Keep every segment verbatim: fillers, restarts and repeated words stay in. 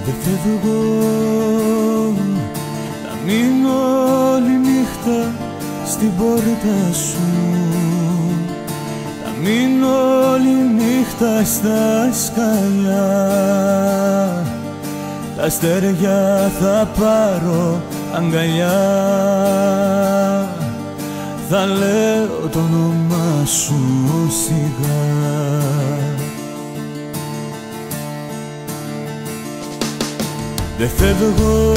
Δεν φεύγω, θα μείνω όλη νύχτα στην πόρτα σου. Θα μείνω όλη νύχτα στα σκαλιά. Τα αστέρια θα πάρω αγκαλιά. Θα λέω το όνομά σου σιγά. Δεν φεύγω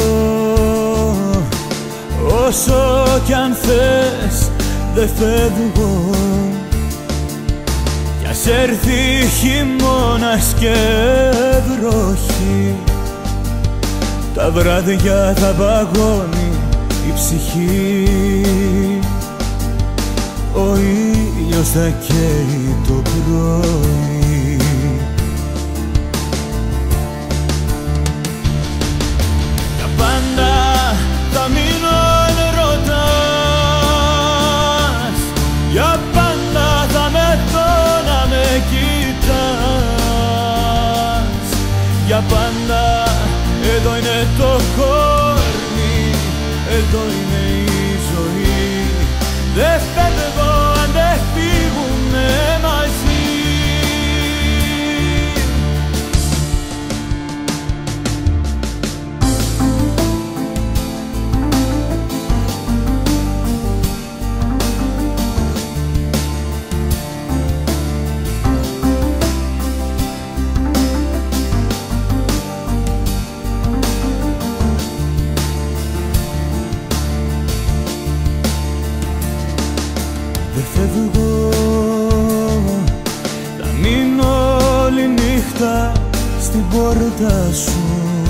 όσο κι αν θες, δεν φεύγω. Κι ας έρθει χειμώνας και βροχή, τα βράδια θα παγώνει η ψυχή. Ο ήλιος θα καίει το πρωί. Για πάντα θα μείνω ερωτάς. Για πάντα θα μεθώ να με κοιτάς. Για πάντα εδώ είναι το κόρμι, εδώ είναι η ζωή. Δεν φεύγω αν δεν φύγουνε μαζί. Δεν φεύγω, θα μείνω όλη νύχτα στην πόρτα σου.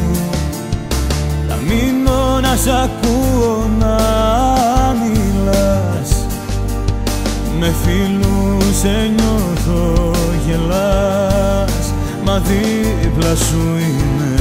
Θα μείνω να σ' ακούω να μιλάς. Με φίλους σε νιώθω γελάς, μα δίπλα σου είμαι